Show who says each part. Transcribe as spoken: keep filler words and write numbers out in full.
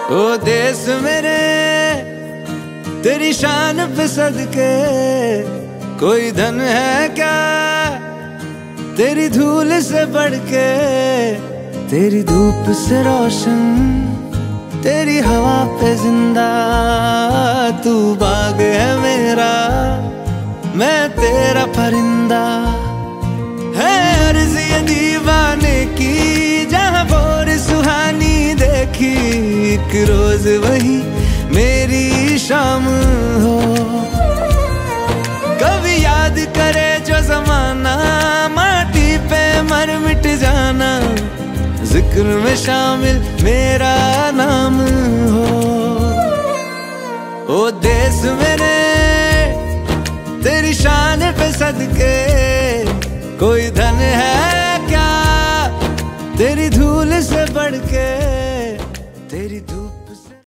Speaker 1: ओ देश मेरे तेरी शान पे सदके, कोई धन है क्या तेरी धूल से बढ़ के। तेरी धूप से रोशन, तेरी हवा पे जिंदा, तू बाग है मेरा, मैं तेरा परिंदा। है अर्ज़ ये दीवाने की, जहाँ भोर सुहानी देखी, एक रोज वही मेरी शाम हो। कभी याद करे जो जमाना, माटी पे मर मिट जाना, जिक्र में शामिल मेरा नाम हो। ओ देश मेरे तेरी शान पे सदके, कोई धन है क्या तेरी धूल से बढ़ के, तेरी धूप से।